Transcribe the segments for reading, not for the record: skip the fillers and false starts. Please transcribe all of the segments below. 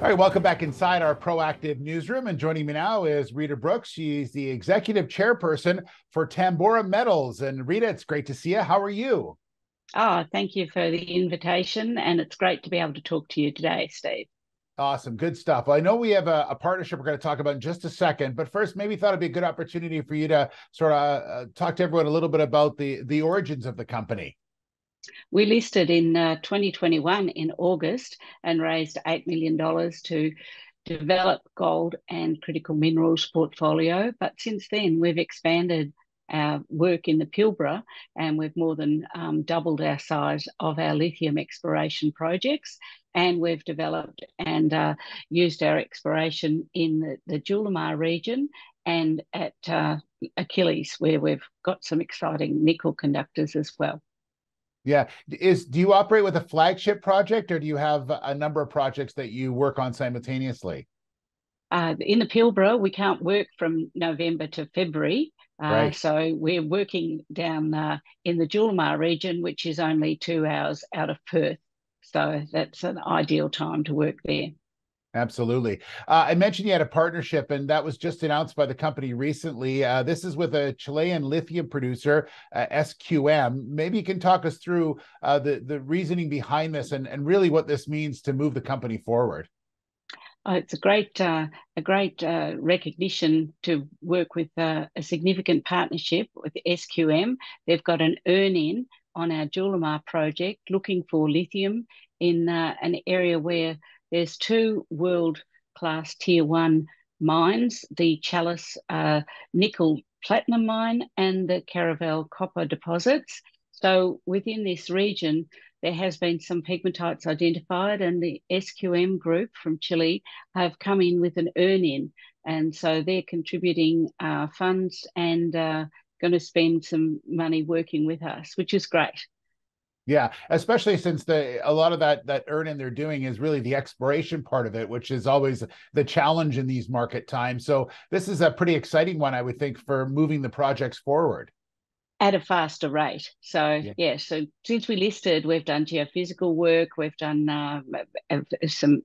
All right, welcome back inside our Proactive newsroom. And joining me now is Rita Brooks. She's the executive chairperson for Tambourah Metals. And Rita, it's great to see you. How are you? Oh, thank you for the invitation. And it's great to be able to talk to you today, Steve. Awesome. Good stuff. Well, I know we have a partnership we're going to talk about in just a second, but first, maybe thought it'd be a good opportunity for you to sort of talk to everyone a little bit about the origins of the company. We listed in 2021 in August and raised $8 million to develop gold and critical minerals portfolio. But since then, we've expanded our work in the Pilbara, and we've more than doubled our size of our lithium exploration projects. And we've developed and used our exploration in the Julimar region and at Achilles, where we've got some exciting nickel conductors as well. Yeah. Do you operate with a flagship project, or do you have a number of projects that you work on simultaneously? In the Pilbara, we can't work from November to February. Right. So we're working down in the Julimar region, which is only 2 hours out of Perth. So that's an ideal time to work there. Absolutely. I mentioned you had a partnership, and that was just announced by the company recently. This is with a Chilean lithium producer, SQM. Maybe you can talk us through the reasoning behind this and really what this means to move the company forward. It's a great recognition to work with a significant partnership with SQM. They've got an earn-in on our Julimar project, looking for lithium in an area where there's two world-class tier one mines, the Chalice nickel platinum mine and the Caravel copper deposits. So within this region, there has been some pegmatites identified, and the SQM group from Chile have come in with an earn-in. And so they're contributing funds and going to spend some money working with us, which is great. Yeah, especially since a lot of that earn-in they're doing is really the exploration part of it, which is always the challenge in these market times. So this is a pretty exciting one, I would think, for moving the projects forward At a faster rate. So yeah, so since we listed, we've done geophysical work, we've done some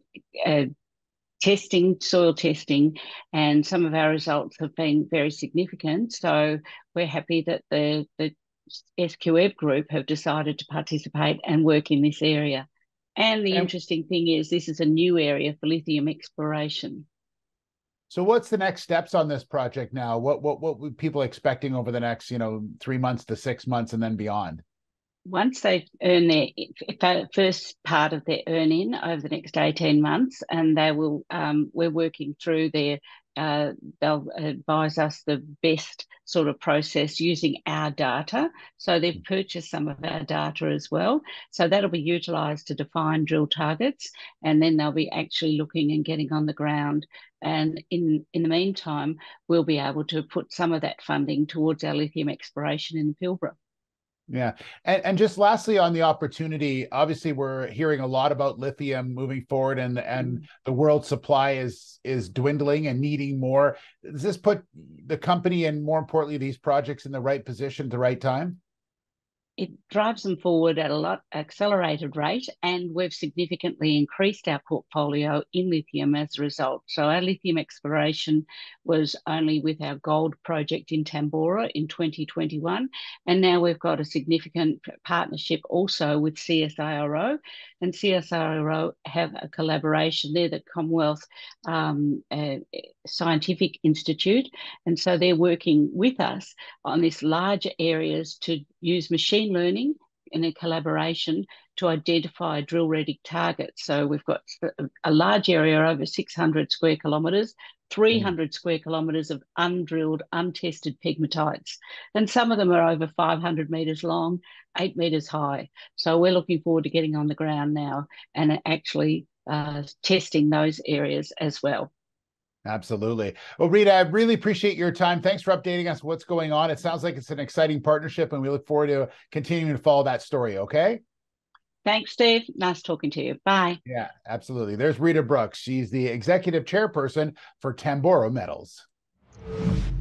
testing, soil testing, and some of our results have been very significant. So we're happy that the SQM group have decided to participate and work in this area. And the interesting thing is this is a new area for lithium exploration. So what's the next steps on this project now? What would people expecting over the next, 3 months to 6 months and then beyond? Once they earn their first part of their earn-in over the next 18 months, and they will, we're working through they'll advise us the best sort of process using our data. So they've purchased some of our data as well. So that'll be utilised to define drill targets, and then they'll be actually looking and getting on the ground. And in the meantime, we'll be able to put some of that funding towards our lithium exploration in the Pilbara. Yeah. And just lastly on the opportunity, obviously we're hearing a lot about lithium moving forward, and the world supply is dwindling and needing more. Does this put the company and, more importantly, these projects in the right position at the right time? It drives them forward at a lot accelerated rate, and we've significantly increased our portfolio in lithium as a result. So our lithium exploration was only with our gold project in Tambourah in 2021, and now we've got a significant partnership also with CSIRO, and CSIRO have a collaboration. They're the Commonwealth Scientific Institute, and so they're working with us on this larger areas to use machine learning in a collaboration to identify drill-ready targets. So we've got a large area, over 600 square kilometres, 300 square kilometres of undrilled, untested pegmatites. And some of them are over 500 metres long, 8 metres high. So we're looking forward to getting on the ground now and actually testing those areas as well. Absolutely. Well, Rita, I really appreciate your time. Thanks for updating us what's going on. It sounds like it's an exciting partnership, and we look forward to continuing to follow that story. Okay. Thanks, Steve. Nice talking to you. Bye. Yeah, absolutely. There's Rita Brooks. She's the executive chairperson for Tambourah Metals.